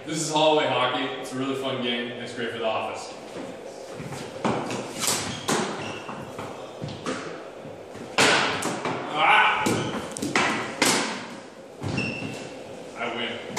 This is hallway hockey. It's a really fun game, and it's great for the office. Ah! I win.